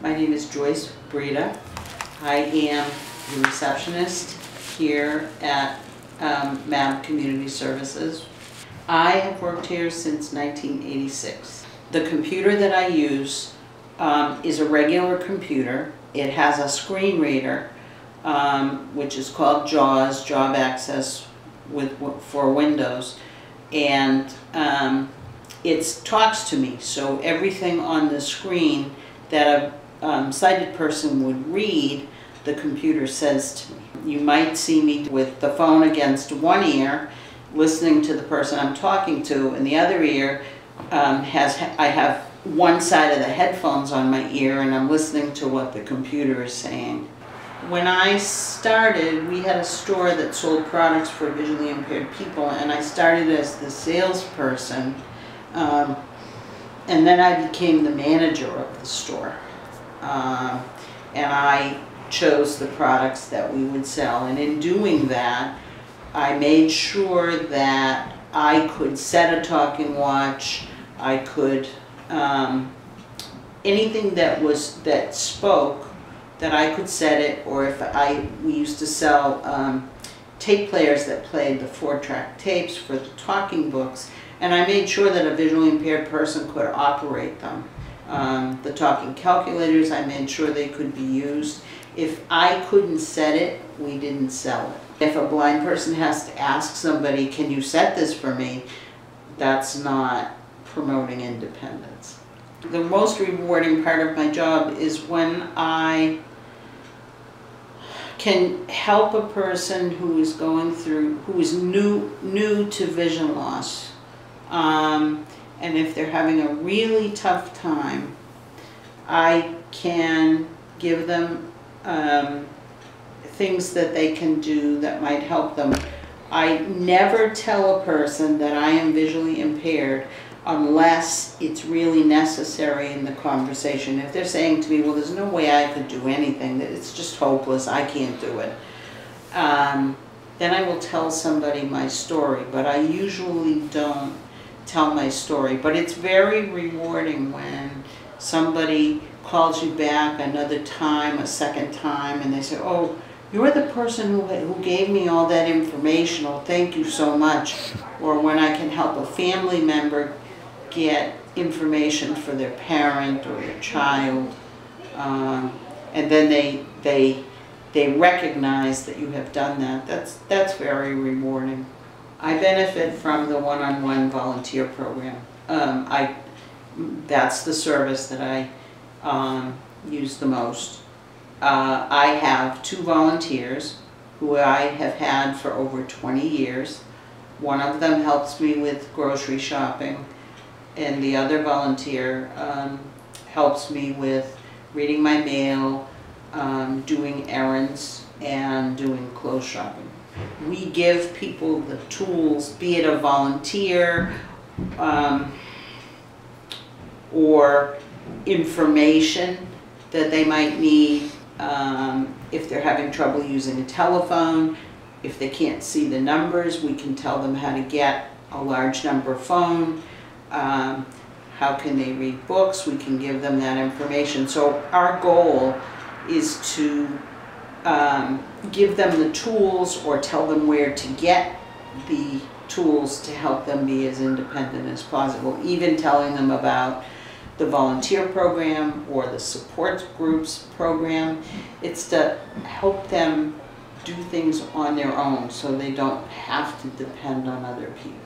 My name is Joyce Breda. I am the receptionist here at MAB Community Services. I have worked here since 1986. The computer that I use is a regular computer. It has a screen reader, which is called JAWS, Job Access for Windows, and it talks to me. So everything on the screen that a sighted person would read, the computer says to me. You might see me with the phone against one ear, listening to the person I'm talking to, and the other ear I have one side of the headphones on my ear, and I'm listening to what the computer is saying. When I started, we had a store that sold products for visually impaired people, and I started as the salesperson, and then I became the manager of the store. And I chose the products that we would sell, and in doing that, I made sure that I could set a talking watch. I could anything that spoke, that I could set it, or if we used to sell tape players that played the 4-track tapes for the talking books, and I made sure that a visually impaired person could operate them. The talking calculators, I made sure they could be used. If I couldn't set it, we didn't sell it. If a blind person has to ask somebody, can you set this for me, that's not promoting independence. The most rewarding part of my job is when I can help a person who is going through, who is new to vision loss, and if they're having a really tough time, I can give them things that they can do that might help them. I never tell a person that I am visually impaired unless it's really necessary in the conversation. If they're saying to me, well, there's no way I could do anything, that it's just hopeless, I can't do it, then I will tell somebody my story, but I usually don't tell my story. But it's very rewarding when somebody calls you back another time, a second time, and they say, oh, you're the person who gave me all that information, oh, thank you so much. Or when I can help a family member get information for their parent or their child, and then they recognize that you have done that. That's very rewarding. I benefit from the one-on-one volunteer program. That's the service that I use the most. I have 2 volunteers who I have had for over 20 years. One of them helps me with grocery shopping, and the other volunteer helps me with reading my mail, doing errands, and doing clothes shopping. We give people the tools, be it a volunteer or information that they might need if they're having trouble using a telephone. If they can't see the numbers, we can tell them how to get a large number phone. How can they read books? We can give them that information. So our goal is to give them the tools or tell them where to get the tools to help them be as independent as possible, even telling them about the volunteer program or the support groups program. It's to help them do things on their own so they don't have to depend on other people.